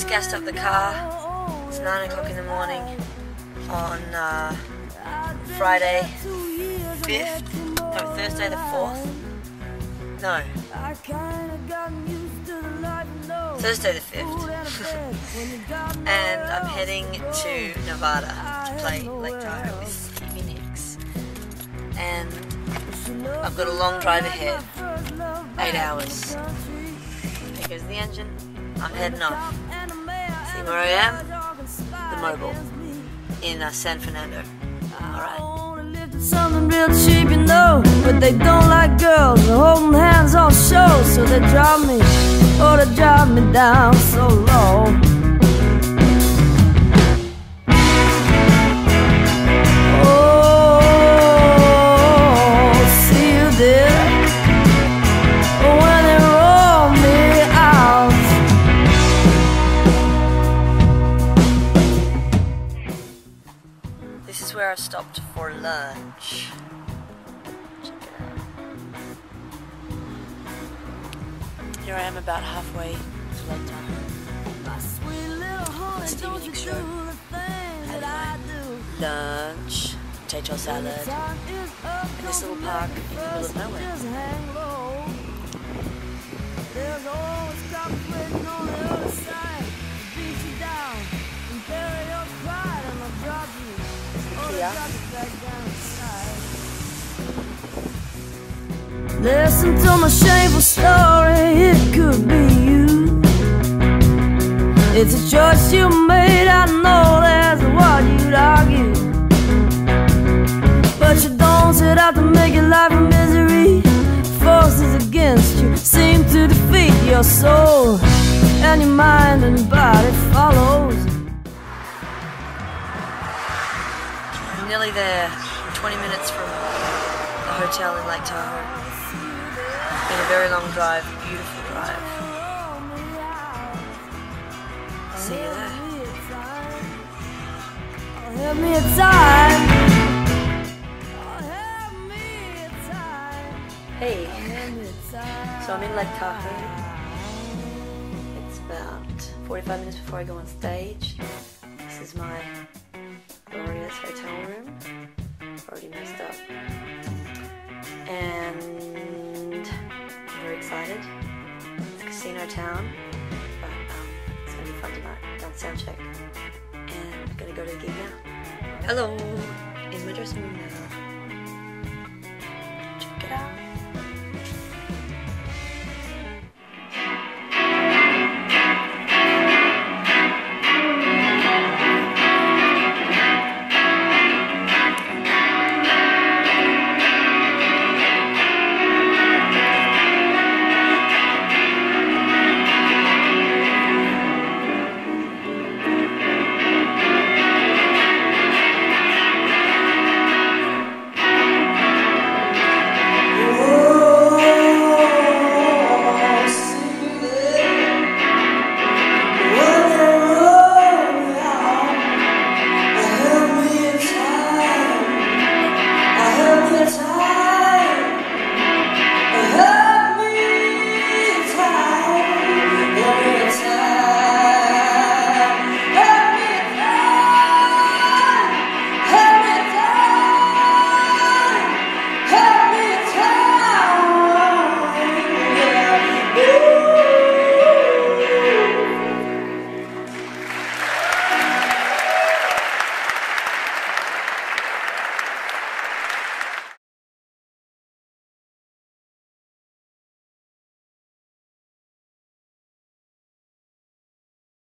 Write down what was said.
just gassed up the car. It's 9 o'clock in the morning on Friday 5th, no, Thursday the 4th, no, Thursday the 5th, and I'm heading to Nevada to play Lake Tahoe with Stevie Nicks, and I've got a long drive ahead, 8 hours. There goes the engine, I'm heading off. See where I am? The Mobile in San Fernando. Alright. Something real cheap, you know, but they don't like girls holding hands on show, so they drop me, or they drop me down so low. Oh, see you there when they roll me out. This is where I stopped for lunch. Check it out. Here I am about halfway to Lake Tahoe. Stevie Nicks show. Had my lunch, potato salad, in this little park in the middle of nowhere. There's always cops waiting on the other side to beat you down and bury your pride, and I'll drop you. Listen to my shameful story, it could be you. It's a choice you made, I know that's what you'd argue, but you don't set out to make your life a misery. Forces against you seem to defeat your soul, and your mind and body follows. I'm nearly there, 20 minutes from the hotel in Lake Tahoe. It's been a very long drive, beautiful drive. See you there. Have me a time. Hey, so I'm in Lake Tahoe. It's about 45 minutes before I go on stage. This is my glorious hotel room. Already messed up. And I'm very excited. It's a casino town, but it's going to be fun tonight. Done sound check. And I'm going to go to the gig now. Hello! In my dressing room now.